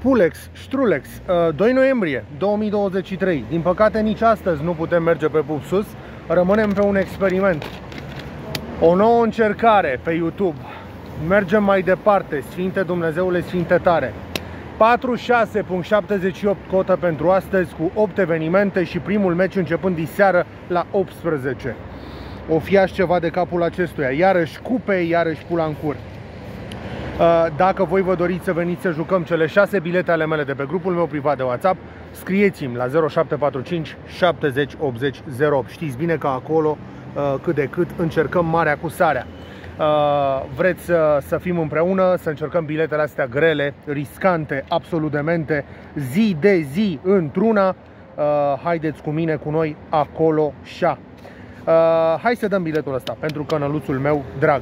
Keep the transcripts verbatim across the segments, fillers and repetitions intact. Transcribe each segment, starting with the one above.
Spulex, Strulex, doi noiembrie două mii douăzeci și trei. Din păcate nici astăzi nu putem merge pe Pup Sus. Rămânem pe un experiment. O nouă încercare pe YouTube. Mergem mai departe. Sfinte Dumnezeule, Sfinte tare. patruzeci și șase virgulă șaptezeci și opt cotă pentru astăzi, cu opt evenimente și primul meci începând diseară la optsprezece. O fi aș ceva de capul acestuia. Iarăși cupe, iarăși pula în cur. Dacă voi vă doriți să veniți să jucăm cele șase bilete ale mele de pe grupul meu privat de WhatsApp, scrieți-mi la zero șapte patru cinci șaptezeci optzeci zero opt. Știți bine că acolo, cât de cât, încercăm marea cu sarea. Vreți să, să fim împreună, să încercăm biletele astea grele, riscante, absolut demente, zi de zi într-una. Haideți cu mine, cu noi, acolo șa. Hai să dăm biletul ăsta pentru cănăluțul meu drag.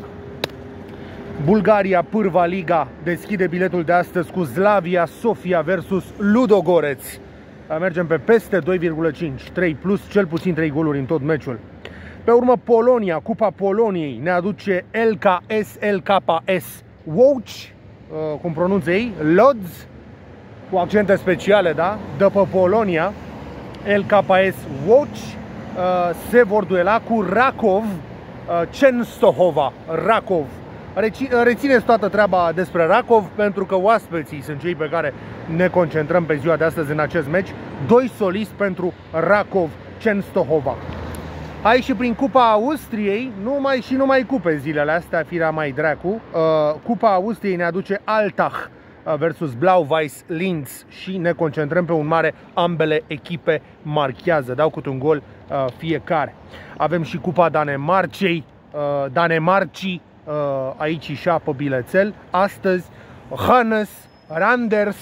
Bulgaria Pârva Liga deschide biletul de astăzi cu Slavia Sofia versus Ludogorets. Mergem pe peste doi virgulă cinci, trei plus, cel puțin trei goluri în tot meciul. Pe urmă Polonia, Cupa Poloniei, ne aduce L K S L K S Łódź, cum pronunță ei, Lodz, cu accente speciale, da? De pe Polonia, L K S Łódź, se vor duela cu Rakov, Częstochowa, Rakov. Rețineți toată treaba despre Rakov, pentru că oaspeții sunt cei pe care ne concentrăm pe ziua de astăzi în acest meci. Doi soliști pentru Rakov, Częstochowa. Aici și prin Cupa Austriei, numai și numai cupe zilele astea, firea mai dracu. Cupa Austriei ne aduce Altach versus Blau-Weiß Linz și ne concentrăm pe un mare. Ambele echipe marchează, dau câte un gol fiecare. Avem și Cupa Danemarcei, Danemarcii, aici și pe bilețel. Astăzi Hannes Randers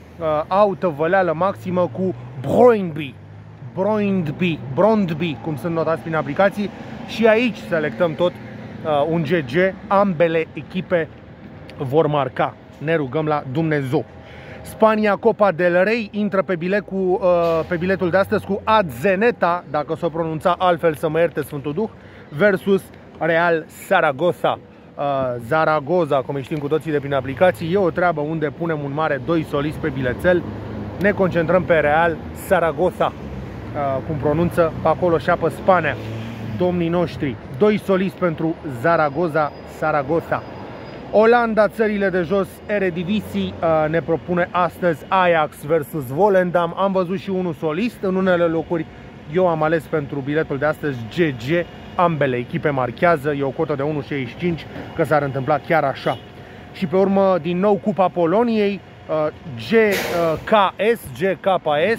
au tăvăleală maximă cu Brøndby, Brøndby, Brøndby, cum sunt notați prin aplicații. Și aici selectăm tot un G G. Ambele echipe vor marca. Ne rugăm la Dumnezeu. Spania Copa del Rey intră pe, bilet cu, pe biletul de astăzi cu Adzeneta, dacă s-o pronunța altfel să mă ierte Sfântul Duh, versus Real Zaragoza. Zaragoza, cum știm cu toții de prin aplicații, e o treabă unde punem un mare doi soliști pe bilețel. Ne concentrăm pe Real Zaragoza, cum pronunță pe acolo și pe Spania domnii noștri. Doi soliști pentru Zaragoza, Zaragoza. Olanda, țările de jos, Eredivisie, ne propune astăzi Ajax versus Volendam. Am văzut și unul solist în unele locuri. Eu am ales pentru biletul de astăzi G G. Ambele echipe marchează, e o cotă de unu virgulă șaizeci și cinci, că s-ar întâmpla chiar așa. Și pe urmă, din nou, Cupa Poloniei, G K S, G K S,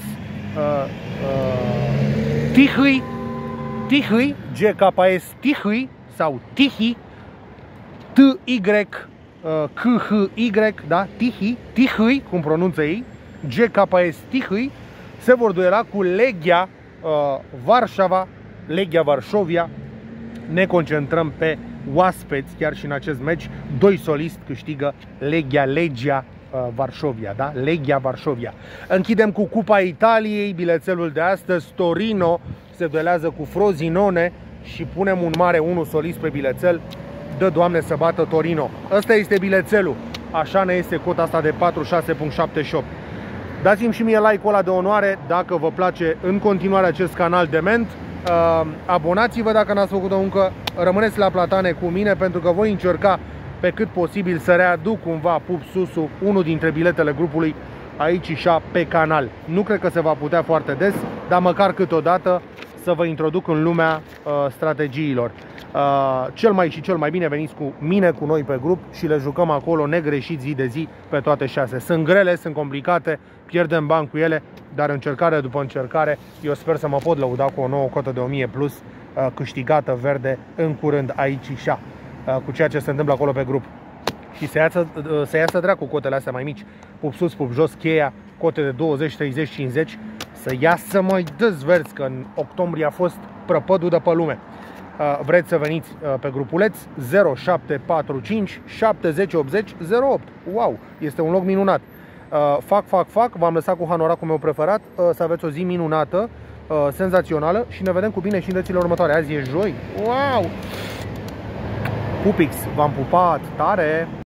Tichy, Tichy, G K S Tichy sau Tichy, T Y K H Y, da, Tichy, Tichy, cum pronunță ei, G K S Tichy, se vor duela cu Legia Varșova, Legia Varșovia. Ne concentrăm pe oaspeți chiar și în acest meci. Doi soliști câștigă Legia, Legia Varșovia, da? Legia Varșovia. Închidem cu Cupa Italiei, bilețelul de astăzi. Torino se duelează cu Frosinone și punem un mare unu solist pe bilețel. Dă Doamne să bată Torino. Ăsta este bilețelul. Așa ne este cota asta de patruzeci și șase virgulă șaptezeci și opt. Dați-mi și mie like-ul ăla de onoare dacă vă place în continuare acest canal dement. Uh, abonați-vă dacă n-ați făcut-o încă. Rămâneți la platane cu mine, pentru că voi încerca pe cât posibil să readuc cumva Pup Susul, unul dintre biletele grupului, aici și pe canal. Nu cred că se va putea foarte des, dar măcar câteodată să vă introduc în lumea uh, strategiilor. Uh, cel mai și cel mai bine veniți cu mine, cu noi pe grup și le jucăm acolo negreșit zi de zi pe toate șase. Sunt grele, sunt complicate, pierdem bani cu ele, dar încercare după încercare eu sper să mă pot lăuda cu o nouă cotă de o mie plus uh, câștigată verde în curând aici și uh, cu ceea ce se întâmplă acolo pe grup. Și să iasă, uh, să iasă dracu cotele astea mai mici, pup sus, pup jos, cheia, cote de douăzeci, treizeci, cincizeci, să iasă mai dezverți, că în octombrie a fost prăpădul de pe lume. Vreți să veniți pe grupuleț? Zero șapte patru cinci șaptezeci optzeci zero opt. Wow, este un loc minunat. Fac, fac, fac, v-am lăsat cu hanoracul meu preferat. Să aveți o zi minunată, senzațională și ne vedem cu bine și în dățile următoare. Azi e joi. Wow! Pupix, v-am pupat tare!